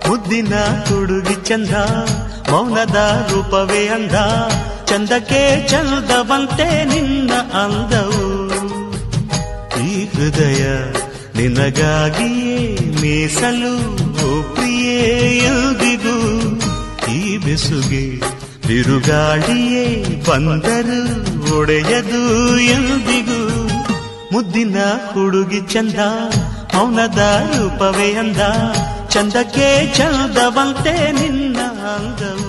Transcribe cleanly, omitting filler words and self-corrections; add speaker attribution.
Speaker 1: ಮುದ್ದಿನ ಹುಡುಗಿ ಚಂದ, ಮೌನದ ರೂಪವೇ ಅಂದ, ಚಂದಕ್ಕೆ ಚಂದವಂತೆ ನಿನ್ನ ಅಂದವು. ಈ ಹೃದಯ ನಿನಗಾಗಿಯೇ ಮೀಸಲು, ಓ ಪ್ರಿಯೇ ಎಂದಿಗೂ. ಈ ಬೆಸುಗೆ ಬಿರುಗಾಳಿಯೇ ಬಂದರು ಒಡೆಯದು ಎಂದಿಗೂ. ಮುದ್ದಿನ ಹುಡುಗಿ ಚಂದ, ಮೌನದ ರೂಪವೇ ಅಂದ, ಚಂದಕ್ಕೆ ಚಂದವಂತೆ ನಿನ್ನ ಅಂದವು.